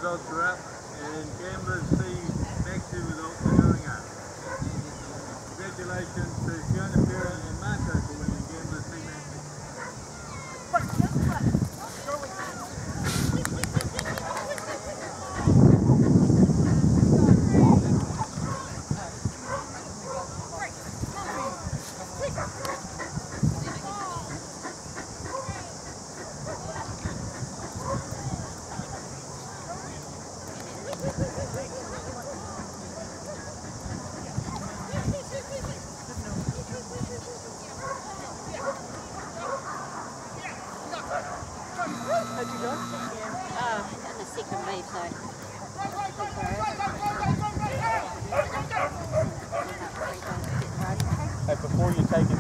results are up and gamblers see negative results are going up. Congratulations to Fiona Perrin and Marco for winning Gamblers See Magic. How'd you go? Yeah. In the second lead, so. Hey, before you take it.